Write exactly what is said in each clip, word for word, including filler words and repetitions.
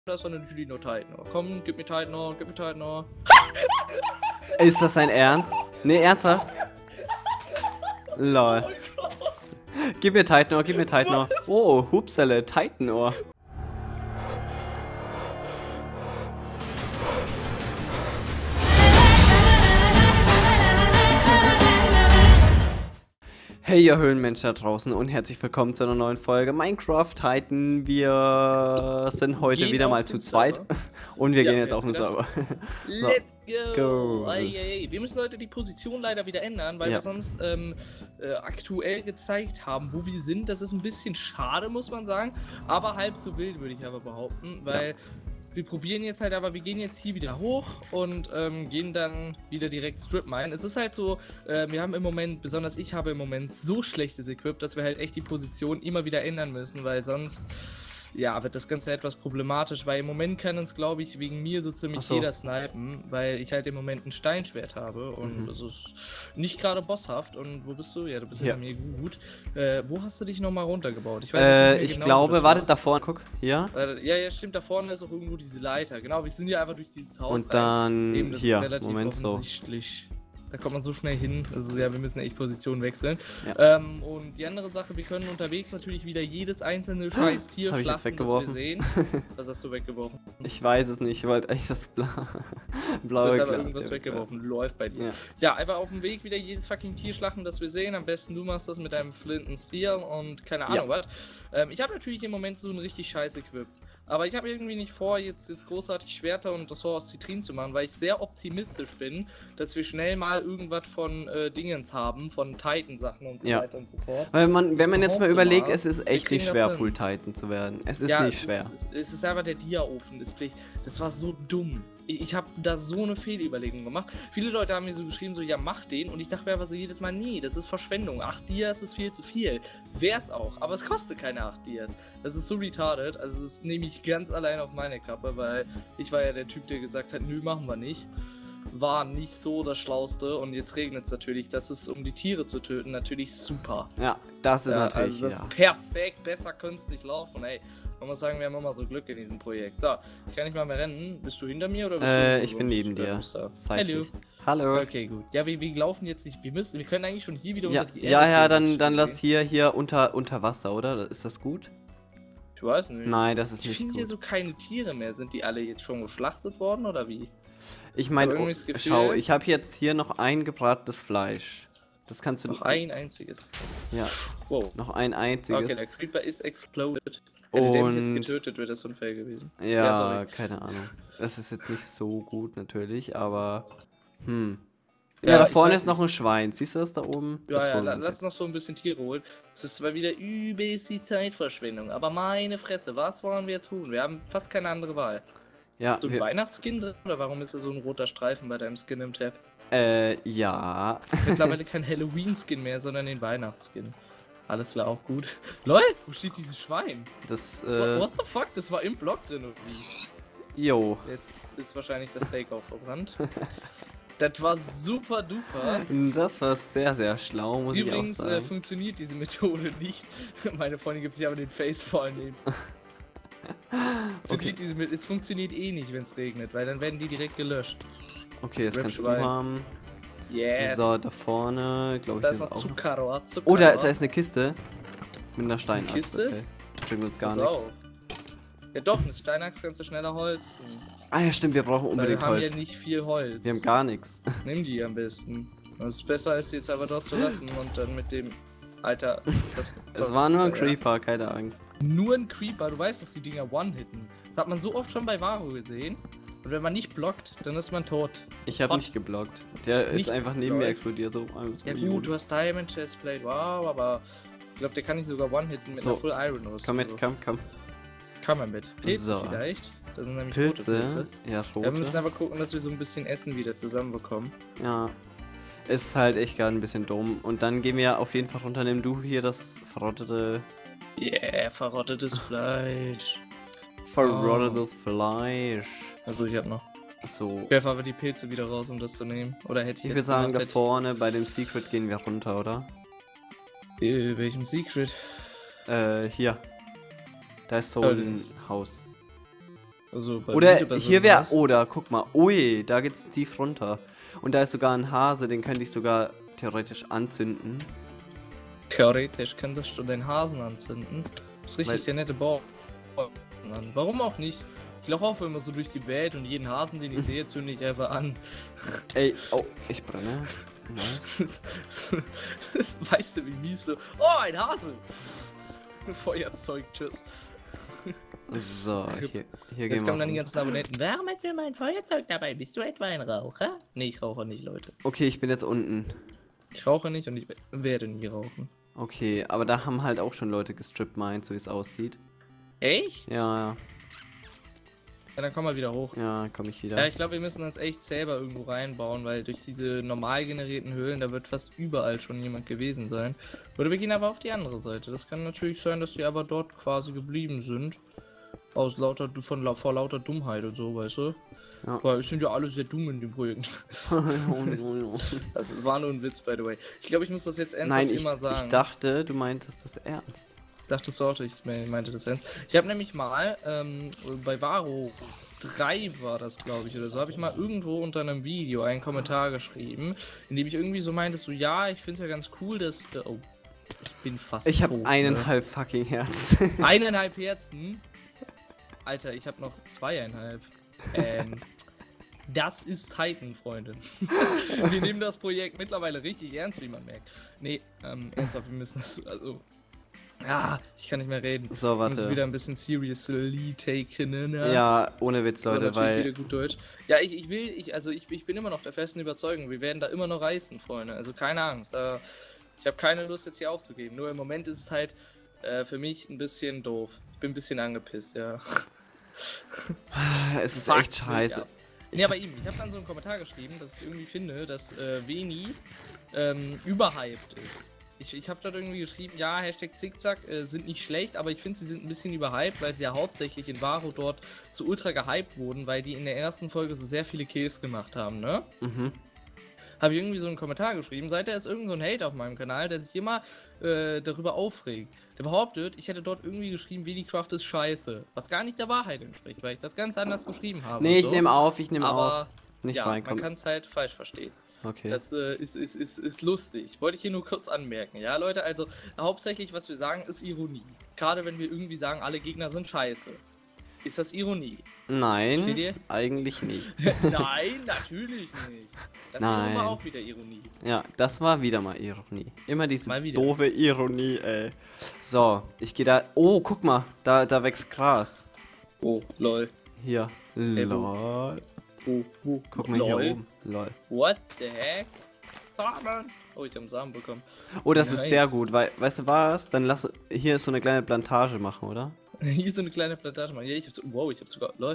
Das war natürlich nur Titanor. Komm, gib mir Titanor, gib mir Titanor. Ist das dein Ernst? Nee, ernsthaft? Lol. Gib mir Titanor, gib mir Titanor. Oh, Hupsale, Titanor. Hey ihr Höhlenmenschen da draußen und herzlich willkommen zu einer neuen Folge Minecraft Titan. Wir sind heute Gehen wieder auf mal den zu zweit Server. und wir Ja, gehen jetzt jetzt auf den wieder. Server. So. Let's go! Go. Ei, ei, ei. Wir müssen heute die Position leider wieder ändern, weil Ja. wir sonst ähm, äh, aktuell gezeigt haben, wo wir sind. Das ist ein bisschen schade, muss man sagen, aber halb so wild, würde ich aber behaupten, weil wir probieren jetzt halt, aber wir gehen jetzt hier wieder hoch und ähm, gehen dann wieder direkt Strip Mine. Es ist halt so, äh, wir haben im Moment, besonders ich habe im Moment so schlechtes Equip, dass wir halt echt die Position immer wieder ändern müssen, weil sonst, ja, wird das Ganze etwas problematisch, weil im Moment kann uns, glaube ich, wegen mir so ziemlich Ach so. jeder snipen, weil ich halt im Moment ein Steinschwert habe und Mhm. das ist nicht gerade bosshaft. Und wo bist du? Ja, du bist Ja. hinter mir gut. Äh, wo hast du dich nochmal runtergebaut? Ich weiß Äh, nicht mehr ich genau, wo glaube, das wartet war. da vorne, guck, hier. Äh, Ja, ja, stimmt, da vorne ist auch irgendwo diese Leiter. Genau, wir sind ja einfach durch dieses Haus rein. Und dann Eben, das hier, ist relativ Moment, so. offensichtlich. Da kommt man so schnell hin. Also ja, wir müssen echt Position wechseln. Ja. Ähm, und die andere Sache, wir können unterwegs natürlich wieder jedes einzelne scheiß Tier Das hab ich jetzt schlachten, weggeworfen. das wir sehen. Was hast du weggeworfen? Ich weiß es nicht, ich wollte echt das Bla Du blaue hast Glas. aber irgendwas hier weggeworfen. Läuft bei dir. Ja. Ja, einfach auf dem Weg wieder jedes fucking Tier schlachten, das wir sehen. Am besten du machst das mit deinem Flinten Steel und keine Ahnung was. Ähm, ich habe natürlich im Moment so ein richtig scheiß Equip. Aber ich habe irgendwie nicht vor, jetzt, jetzt großartig Schwerter und das aus Zitrin zu machen, weil ich sehr optimistisch bin, dass wir schnell mal irgendwas von äh, Dingens haben, von Titan-Sachen und so Ja. weiter und so fort. Weil man, wenn man jetzt mal Behaupte überlegt, mal, es ist wir echt kriegen nicht das schwer, hin. Full Titan zu werden. Es ist Ja, nicht es schwer. Ist, es ist einfach der Dia-Ofen-Display. Das war so dumm. Ich, ich habe da so eine Fehlüberlegung gemacht. Viele Leute haben mir so geschrieben, so, ja, mach den. Und ich dachte mir einfach so jedes Mal, nee, das ist Verschwendung. acht Dias ist viel zu viel. Wär's auch. Aber es kostet keine acht Dias. Das ist so retarded. Also, das nehme ich ganz allein auf meine Kappe, weil ich war ja der Typ, der gesagt hat, nö, machen wir nicht. War nicht so das Schlauste. Und jetzt regnet es natürlich. Das ist, um die Tiere zu töten, natürlich super. Ja, das ist Ja, natürlich, also das ja. ist perfekt, besser könnte es nicht laufen, ey. Man muss sagen, wir haben immer so Glück in diesem Projekt. So, ich kann nicht mal mehr rennen. Bist du hinter mir oder bist Äh, du ich bin neben oder dir. bist du da? Hallo. Seitlich. Hallo. Okay, gut. Ja, wir, wir laufen jetzt nicht. Wir müssen, wir können eigentlich schon hier wieder Ja, unter die ja, ja, dann, gehen. dann lass hier, hier unter, unter Wasser, oder? Ist das gut? Ich weiß nicht. Nein, das ist Ich nicht finde hier gut. so keine Tiere mehr. Sind die alle jetzt schon geschlachtet worden oder wie? Ich meine, Aber oh, irgendwie das Gefühl- schau, ich habe jetzt hier noch ein gebratenes Fleisch. Das kannst du Noch ein einziges. Ja, Wow. noch ein einziges. Okay, der Creeper ist exploded. Hätte der mich Und- jetzt getötet, wäre das unfair gewesen. Ja, sorry. keine Ahnung. Das ist jetzt nicht so gut natürlich, aber hm. Ja, Ja, da ich vorne weiß ist noch ein Schwein. Siehst du das da oben? Ja, das ja, holen wir la- uns lass jetzt. noch so ein bisschen Tiere holen. Es ist zwar wieder übelst die Zeitverschwendung, aber meine Fresse, was wollen wir tun? Wir haben fast keine andere Wahl. Ja, So ein wir, Weihnachtsskin drin oder warum ist da so ein roter Streifen bei deinem Skin im Tab? äh, ja. Mittlerweile kein Halloween-Skin mehr, sondern den Weihnachtsskin. Alles klar, auch gut. Lol, wo steht dieses Schwein? Das, What, äh, what the fuck? Das war im Block drin irgendwie. jo. Jetzt ist wahrscheinlich das Steak auch verbrannt. Das war super duper. Das war sehr, sehr schlau, muss Übrigens ich auch äh, sagen. funktioniert diese Methode nicht. Meine Freundin gibt sich aber den Facepalm nehmen. Okay. Diese mit, es funktioniert eh nicht, wenn es regnet, weil dann werden die direkt gelöscht. Okay, das Rap kannst du Schwein. haben. Yes. So, da vorne, glaube ich, Da hier ist noch ist auch. Zuckerrohr. Oh, da, da ist eine Kiste. Mit einer Steinaxt. Kiste? Okay. Bringt uns gar So. nichts. Ja doch, mit Steinachs kannst du schneller holzen. Ah ja, stimmt, wir brauchen Weil wir unbedingt haben Holz. ja nicht viel Holz. Wir haben gar nichts. Nimm die am besten. Das ist besser, als sie jetzt aber dort zu lassen und dann mit dem... Alter, das, Es war nur ein ja. Creeper, keine Angst. Nur ein Creeper, du weißt, dass die Dinger One-Hitten. Das hat man so oft schon bei Varo gesehen. Und wenn man nicht blockt, dann ist man tot. Ich habe Hot. nicht geblockt. Der ist Nicht einfach neben mir geblockt? explodiert. So, so Ja gut, du hast Diamond Chestplate, wow, aber ich glaube, der kann nicht sogar One-Hitten mit So. einer Full Iron Hose. Komm mit, Also, komm, komm. Kann man mit. Pilze So. vielleicht? Das sind nämlich rote Pilze. Pilze. Ja, Ja, wir müssen rote. aber gucken, dass wir so ein bisschen Essen wieder zusammenbekommen. Ja. Ist halt echt gerade ein bisschen dumm. Und dann gehen wir auf jeden Fall runter. Nimm du hier das verrottete. Yeah, verrottetes Fleisch. Verrottetes Fleisch. Also ich hab noch. So. Ich werfe aber die Pilze wieder raus, um das zu nehmen. Oder hätte ich Ich jetzt würde sagen, gemacht, da hätte vorne bei dem Secret gehen wir runter, oder? ich- Äh, welchem Secret? Äh, hier. Da ist so Äh. ein Haus. Also bei Oder Miete bei so hier einem wäre, Haus. oder guck mal, ui, da geht's tief runter. Und da ist sogar ein Hase, den könnte ich sogar theoretisch anzünden. Theoretisch könntest du den Hasen anzünden. Das ist richtig Weil- der nette Bau. Warum auch nicht? Ich laufe auch immer so durch die Welt und jeden Hasen, den ich sehe, zünde ich einfach an. Ey, oh, ich brenne. Nice. Weißt du, wie mies so? Oh, ein Hase! Feuerzeug, tschüss. So, hier, hier Jetzt gehen wir. kommen dann die runter. ganzen Abonnenten. Warum hast du mein Feuerzeug dabei? Bist du etwa ein Raucher? Nee, ich rauche nicht, Leute. Okay, ich bin jetzt unten. Ich rauche nicht und ich werde nie rauchen. Okay, aber da haben halt auch schon Leute gestrippt meint, so wie es aussieht. Echt? Ja, Ja, dann komm mal wieder hoch. ja, ja, komm ich Ja, wieder. ich glaube, wir müssen das echt selber irgendwo reinbauen, weil durch diese normal generierten Höhlen, da wird fast überall schon jemand gewesen sein. Oder wir gehen aber auf die andere Seite. Das kann natürlich sein, dass die aber dort quasi geblieben sind. Aus lauter, von, lau- vor lauter Dummheit und so, weißt du? Ja. Weil es sind ja alle sehr dumm in dem Projekt. Also, es war nur ein Witz, by the way. Ich glaube, ich muss das jetzt ernsthaft Nein, ich, immer sagen. ich dachte, du meintest das ernst. dachte so, ich meinte das ernst. Ich habe nämlich mal ähm, bei Varo drei war das, glaube ich, oder so, habe ich mal irgendwo unter einem Video einen Kommentar geschrieben, in dem ich irgendwie so meinte, so, ja, ich finde es ja ganz cool, dass... Äh, oh, ich bin fast Ich habe tot, eineinhalb fucking Herz. Ne? Eineinhalb Herzen? Alter, ich habe noch zweieinhalb. Ähm... Das ist Titan, Freunde. Wir nehmen das Projekt mittlerweile richtig ernst, wie man merkt. Nee, ähm, ernsthaft, wir müssen das, also... Ja, ich kann nicht mehr reden. So, Wir müssen warte. wieder ein bisschen seriously taken, ne? Ja, ohne Witz, Das war Leute, natürlich weil... wieder gut Deutsch. Ja, ich, ich will, ich, also ich, ich bin immer noch der festen Überzeugung, wir werden da immer noch reißen, Freunde. Also keine Angst. Da, ich habe keine Lust, jetzt hier aufzugeben. Nur im Moment ist es halt äh, für mich ein bisschen doof. Ich bin ein bisschen angepisst, ja. Es ist Fuck echt scheiße. mich ab. Nee, aber eben, ich habe dann so einen Kommentar geschrieben, dass ich irgendwie finde, dass äh, Veni ähm, überhyped ist. Ich, ich habe dort irgendwie geschrieben, ja, Hashtag Zickzack äh, sind nicht schlecht, aber ich finde, sie sind ein bisschen überhyped, weil sie ja hauptsächlich in Varo dort so ultra gehyped wurden, weil die in der ersten Folge so sehr viele Kills gemacht haben, ne? Mhm. Habe ich irgendwie so einen Kommentar geschrieben. Seither ist irgend so ein Hate auf meinem Kanal, der sich immer äh, darüber aufregt. Der behauptet, ich hätte dort irgendwie geschrieben, Vedicraft ist scheiße. Was gar nicht der Wahrheit entspricht, weil ich das ganz anders geschrieben habe. Nee, und ich so. nehme auf, ich nehme Aber auf. Nicht ja, man reinkommen. kann es halt falsch verstehen. Okay. Das äh, ist, ist, ist, ist lustig. Wollte ich hier nur kurz anmerken. Ja, Leute, also hauptsächlich, was wir sagen, ist Ironie. Gerade wenn wir irgendwie sagen, alle Gegner sind scheiße. Ist das Ironie? Versteht Nein, ihr? eigentlich nicht. Nein, natürlich nicht. Das Nein. ist aber auch wieder Ironie. Ja, das war wieder mal Ironie. Immer diese Mal wieder. doofe Ironie, ey. So, ich gehe da... Oh, guck mal, da, da wächst Gras. Oh, lol. Hier. Ey, wo? Lol. Oh, oh, Guck mal lol. hier oben. Lol. What the heck? Samen. Oh, ich habe einen Samen bekommen. Oh, das ist sehr Nice. gut, weil, weißt du was? Dann lass hier so eine kleine Plantage machen, oder? Hier ist so eine kleine Plantage, Mann. Ja, ich hab so, wow, ich hab sogar, lol.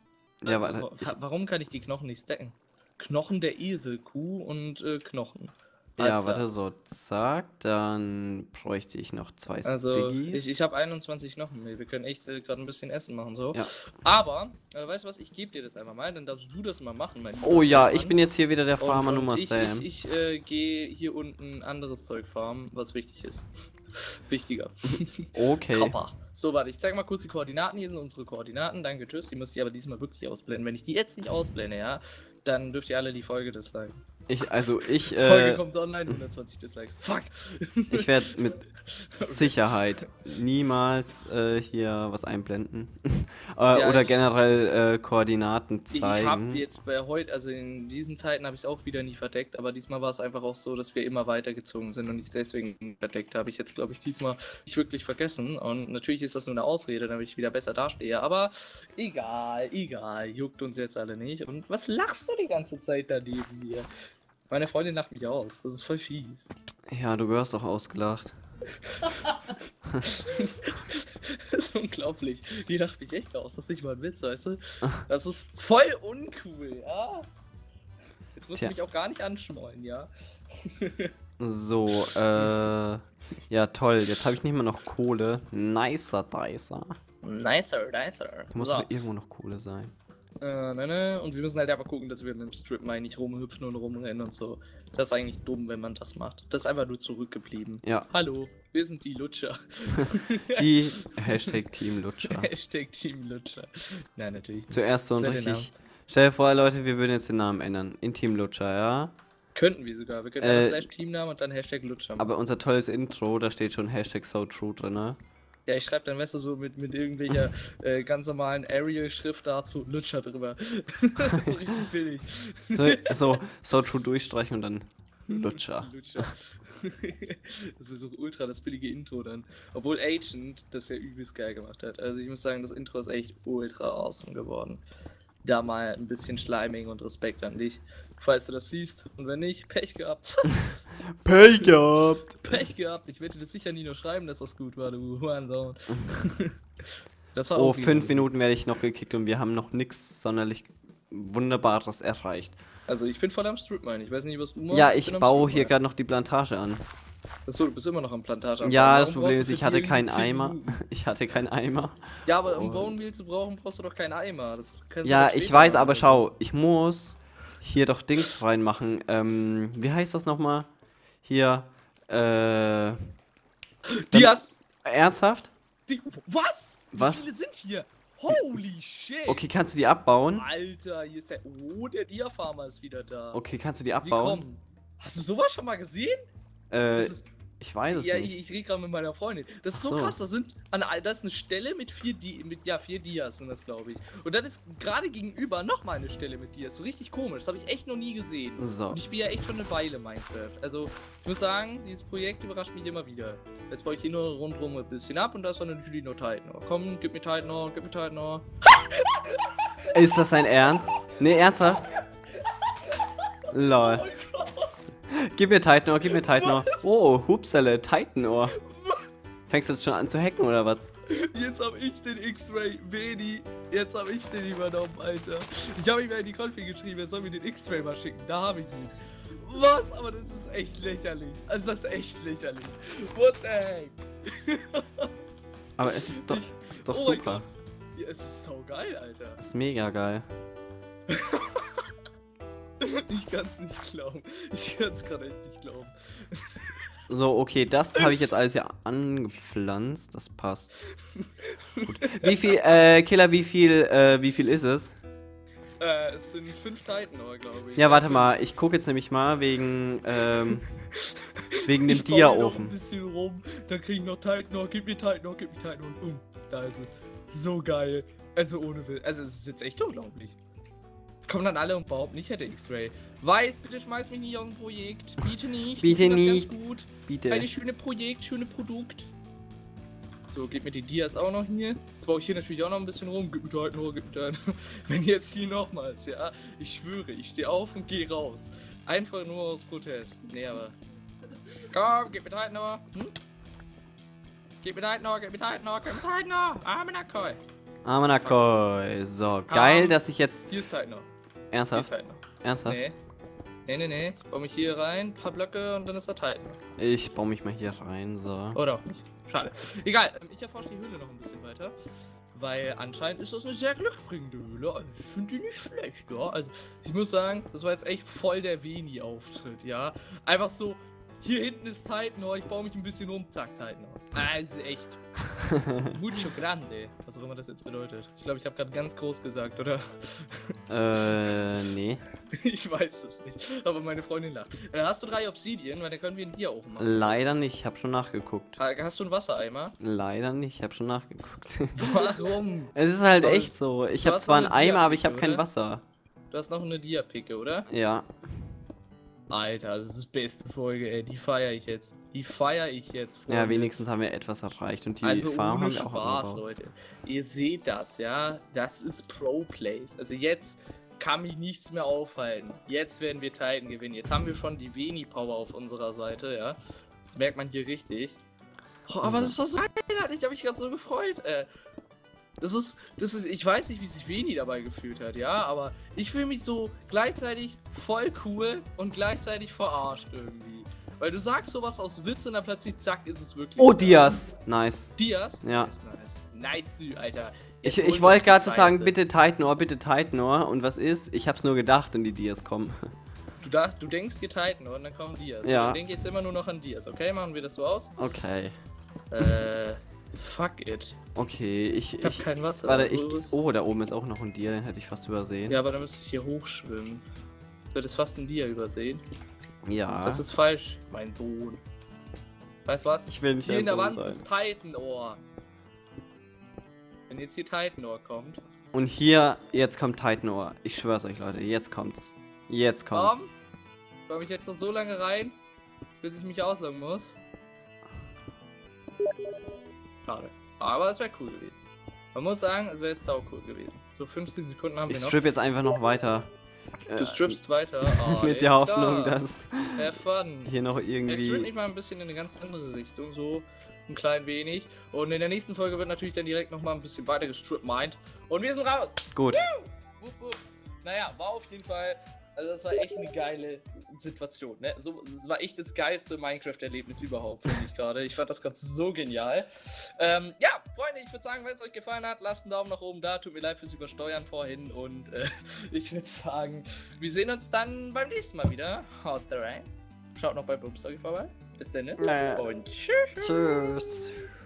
Ja, warte. Wa- Ich, Warum kann ich die Knochen nicht stacken? Knochen der Esel, Kuh und äh, Knochen. Alles ja, klar. warte, so, zack, dann bräuchte ich noch zwei Also, Stiggies. ich, ich habe einundzwanzig Knochen. Wir können echt äh, gerade ein bisschen Essen machen, so. Ja. Aber, äh, weißt du was, ich gebe dir das einfach mal, dann darfst du das mal machen, mein Oh lieber ja, Mann. ich bin jetzt hier wieder der Und- Farmer und Nummer ich, Sam. Ich, ich äh, gehe hier unten anderes Zeug farmen, was wichtig ist. Wichtiger. Okay. Kopper. So, warte, ich zeig mal kurz die Koordinaten. Hier sind unsere Koordinaten. Danke, tschüss. Die müsst ihr aber diesmal wirklich ausblenden. Wenn ich die jetzt nicht ausblende, ja, dann dürft ihr alle die Folge disliken. Ich, also ich, Folge äh, kommt online, hundertzwanzig Dislikes. Fuck! ich werde mit Sicherheit niemals äh, hier was einblenden. äh, Ja, oder ich- generell äh, Koordinaten Ich, ich habe zeigen. jetzt bei heute, also in diesen Zeiten habe ich es auch wieder nie verdeckt, aber diesmal war es einfach auch so, dass wir immer weitergezogen sind und ich es deswegen verdeckt habe. Ich jetzt, glaube ich, diesmal nicht wirklich vergessen und natürlich ist das nur eine Ausrede, damit ich wieder besser dastehe, aber egal, egal, juckt uns jetzt alle nicht. Und was lachst du die ganze Zeit daneben mir? Meine Freundin lacht mich aus, das ist voll fies. Ja, du gehörst doch ausgelacht. Das ist unglaublich. Die lacht mich echt aus, das ist nicht mal ein Witz, weißt du? Das ist voll uncool, ja? Jetzt musst Tja. du mich auch gar nicht anschmollen, ja? So, äh, ja toll, jetzt habe ich nicht mehr noch Kohle. Nicer Dicer. Nicer, nicer. Da muss So. aber irgendwo noch Kohle sein. Äh, ne, ne. Und wir müssen halt einfach gucken, dass wir mit dem Strip Mine nicht rumhüpfen und rumrennen und so. Das ist eigentlich dumm, wenn man das macht. Das ist einfach nur zurückgeblieben. Ja. Hallo, wir sind die Lutscher. Die Hashtag Team Lutscher. Hashtag Team Lutscher. Nein, natürlich nicht. Zuerst so und Das wär der richtig. Stell dir vor, Leute, wir würden jetzt den Namen ändern. In Team Lutscher, ja? Könnten wir sogar. Wir könnten Äh, einfach Slash Teamnamen und dann Hashtag Lutscher machen. Aber unser tolles Intro, da steht schon Hashtag So True drin, ne? Ja, ich schreibe dann, weißt du, so mit, mit irgendwelcher äh, ganz normalen Arial-Schrift dazu Lutscher drüber. So richtig billig. So, so, so True durchstreichen und dann Lutscher. Lutscher. Das wäre so ultra das billige Intro dann. Obwohl Agent das ja übelst geil gemacht hat. Also ich muss sagen, das Intro ist echt ultra awesome geworden. Da mal ein bisschen Schleiming und Respekt an dich, falls du das siehst. Und wenn nicht, Pech gehabt. Pech gehabt! Pech gehabt. Ich werde das sicher nie nur schreiben, dass das gut war, du Hurensohn. Das war Oh, auch fünf gut. Minuten werde ich noch gekickt und wir haben noch nichts sonderlich Wunderbares erreicht. Also ich bin voll am Strip Mine. Ich weiß nicht, was du machst. Ja, ich bin am baue Strip hier Mine. gerade noch die Plantage an. Achso, du bist immer noch am Plantage. am Ja, Bauen. das Warum Problem brauchst ist, du ich für hatte die keinen zehn Eimer. Minuten? Ich hatte keinen Eimer. Ja, aber um Und- Bone Meal zu brauchen, brauchst du doch keinen Eimer. Das kannst du Ja, doch ich später weiß, machen aber oder so. schau, ich muss hier doch Dings reinmachen. Ähm, wie heißt das nochmal? Hier, äh, Dias! ernsthaft? Die, was? Was? Wie viele sind hier? Holy shit! Okay, kannst du die abbauen? Alter, hier ist der. Oh, der Dia-Farmer ist wieder da. Okay, kannst du die abbauen? Willkommen. Hast du sowas schon mal gesehen? Äh, Das ist, ich weiß es ja, nicht. ich, ich rede gerade mit meiner Freundin. Das ist Ach so so. krass. Da sind an, all- da ist eine Stelle mit vier Di mit ja vier Dias sind das, glaube ich. Und dann ist gerade gegenüber nochmal eine Stelle mit Dias. So richtig komisch. Das habe ich echt noch nie gesehen. So. Und ich spiele ja echt schon eine Weile Minecraft. Also ich muss sagen, dieses Projekt überrascht mich immer wieder. Jetzt baue ich hier nur rundherum ein bisschen ab und da ist dann natürlich nur Titanor. Komm, gib mir Titanor, gib mir Titanor. Ist das dein Ernst? Nee, ernsthaft? Lol. Gib mir Titanohr, gib mir Titanohr. Oh, Hupsale, Titanohr. Fängst du jetzt schon an zu hacken oder was? Jetzt habe ich den X-Ray, Veni. Jetzt habe ich den übernommen, Alter. Ich habe ihm ja in die Konfi geschrieben, er soll mir den X-Ray mal schicken. Da habe ich ihn. Was? Aber das ist echt lächerlich. Also das ist echt lächerlich. What the heck? Aber es ist doch, es ist doch Oh mein super. Gott. Ja, es ist so geil, Alter. Es ist mega geil. Ich kann es nicht glauben. Ich kann es gerade echt nicht glauben. So, okay, das habe ich jetzt alles hier angepflanzt. Das passt. Gut. Wie viel, äh, Killer, wie viel, äh, wie viel ist es? Äh, es sind fünf Titanor, glaube ich. Ja, warte mal, ich gucke jetzt nämlich mal wegen, ähm, wegen dem Ich baue hier noch ein Dia-Ofen. bisschen rum, dann krieg ich noch Titanor, gib mir Titanor, gib mir Titanor und um, da ist es. So geil. Also ohne Will. Also es ist jetzt echt unglaublich. Jetzt kommen dann alle und behaupten, ich hätte X-Ray. Weiß, bitte schmeiß mich nicht aus dem Projekt. Bitte nicht. Bitte Ich find das nicht. Ganz gut. Bitte. Eine schöne Projekt, schöne Produkt. So, gib mir die Dias auch noch hier. Jetzt baue ich hier natürlich auch noch ein bisschen rum. Gib mir Titanor, gib mir Titanor. Wenn jetzt hier nochmals, ja. Ich schwöre, ich stehe auf und gehe raus. Einfach nur aus Protest. Nee, aber. Komm, gib mir Titanor. Hm? Gib mir Titanor, gib mir Titanor, gib mir Titanor. Amenakoi. Amanakoi. So, geil, Ähm, dass ich jetzt. Hier ist Titanor. Hier ist Ernsthaft? Titanor. Ernsthaft? Nee. Nee, nee, nee. Ich baue mich hier rein, paar Blöcke und dann ist da Titanor. Ich baue mich mal hier rein, so. Oder auch nicht. Schade. Egal, ähm, ich erforsche die Höhle noch ein bisschen weiter. Weil anscheinend ist das eine sehr glückbringende Höhle. Also ich finde die nicht schlecht, ja. Also ich muss sagen, das war jetzt echt voll der Veni-Auftritt, ja. Einfach so, hier hinten ist Titanor, ich baue mich ein bisschen um, zack, Titanor. Also echt. Mucho grande. Was auch immer das jetzt bedeutet. Ich glaube, ich habe gerade ganz groß gesagt, oder? Äh, nee. Ich weiß es nicht. Aber meine Freundin lacht. Äh, hast du drei Obsidian? Weil dann können wir einen Dia-Ofen machen. Leider nicht, ich habe schon nachgeguckt. Ha- Hast du einen Wassereimer? Leider nicht, ich habe schon nachgeguckt. Warum? Es ist halt Aber echt so. Ich du habe hast zwar noch einen eine Eimer, aber ich habe Dia-Picke, kein oder? Wasser. Du hast noch eine Dia-Picke, oder? Ja. Alter, das ist die beste Folge, ey. Die feiere ich jetzt. Die feiere ich jetzt. Freunde. Ja, wenigstens haben wir etwas erreicht und die Also Farm ohne haben wir auch Spaß, abgebaut. Leute. Ihr seht das, ja? Das ist Pro-Plays. Also jetzt kann mich nichts mehr aufhalten. Jetzt werden wir Titan gewinnen. Jetzt haben wir schon die Veni-Power auf unserer Seite, ja? Das merkt man hier richtig. Oh, aber das ist doch so geil, Alter. Ich habe mich gerade so gefreut. Äh, das ist, das ist, ich weiß nicht, wie sich Veni dabei gefühlt hat, ja? Aber ich fühle mich so gleichzeitig voll cool und gleichzeitig verarscht irgendwie. Weil du sagst sowas aus Witz und dann plötzlich zack, ist es wirklich. Oh, so. Dias! Nice. Dias? Ja. Nice, nice. Nice, Alter. Ich, Jetzt ich holt wollte uns die gerade so sagen, Scheiße. bitte Titanor, Bitte Titanor. Und was ist? Ich hab's nur gedacht und die Dias kommen. Du, da, du denkst dir Titan und dann kommen Dias. Ja. Ich denke jetzt immer nur noch an Dias, okay? Machen wir das so aus? Okay. Äh, fuck it. Okay, ich. Ich hab ich kein Wasser. warte, ich. Urs. Oh, da oben ist auch noch ein Dia, den hätte ich fast übersehen. Ja, aber dann müsste ich hier hochschwimmen. Du hättest fast ein Dia übersehen. Ja. Das ist falsch, mein Sohn. Weißt du was? Ich will nicht Hier in der dein Wand Sohn ist Titanor. Wenn jetzt hier Titanor kommt. Und hier, jetzt kommt Titanor. Ich schwör's euch, Leute, jetzt kommt's. Jetzt kommt's. Komm. Komm ich jetzt noch so lange rein, bis ich mich ausloggen muss. Schade. Aber es wäre cool gewesen. Man muss sagen, es wäre jetzt sau cool gewesen. So fünfzehn Sekunden haben Ich wir noch. strip jetzt einfach noch weiter. Du strippst weiter. Oh, Mit der alles Hoffnung, klar. dass Have fun. hier noch Ich strip irgendwie. mich mal ein bisschen in eine ganz andere Richtung, so ein klein wenig. Und in der nächsten Folge wird natürlich dann direkt nochmal ein bisschen weiter gestrippt meint. Und wir sind raus. Gut. Wupp, wupp. Naja, war auf jeden Fall, also das war echt eine geile Situation, ne? So, das war echt das geilste Minecraft-Erlebnis überhaupt, finde ich gerade. Ich fand das gerade so genial. Ähm, ja, Freunde, ich würde sagen, wenn es euch gefallen hat, lasst einen Daumen nach oben da. Tut mir leid fürs Übersteuern vorhin. Und äh, ich würde sagen, wir sehen uns dann beim nächsten Mal wieder. Haut rein. Schaut noch bei Boomstory vorbei. Bis dann, ne? Naja. Und tschüss. Tschüss.